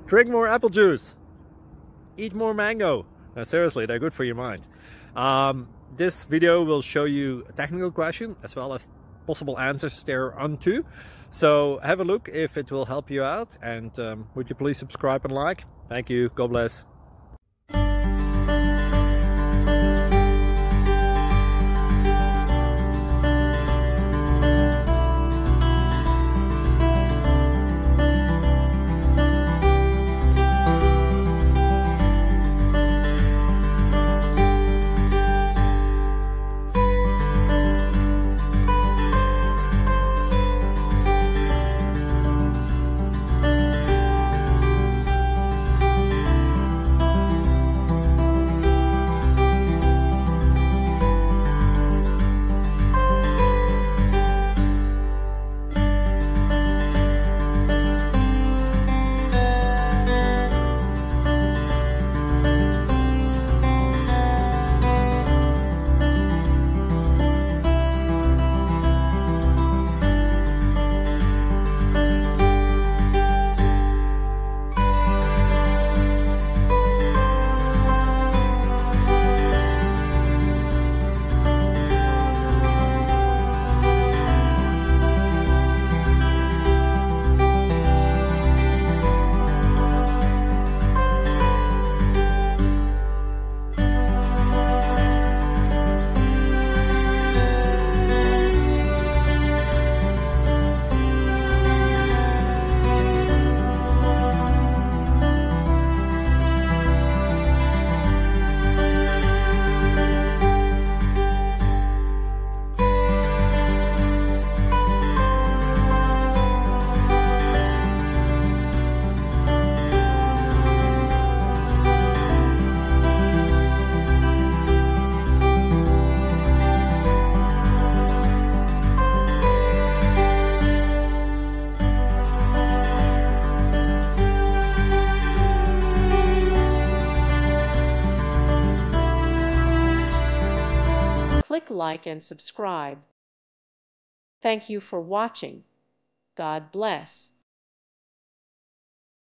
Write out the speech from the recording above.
Drink more apple juice. Eat more mango. No, seriously, they're good for your mind. This video will show you a technical question as well as possible answers thereunto. So have a look if it will help you out, and would you please subscribe and like? Thank you. God bless. Click like and subscribe. Thank you for watching. God bless.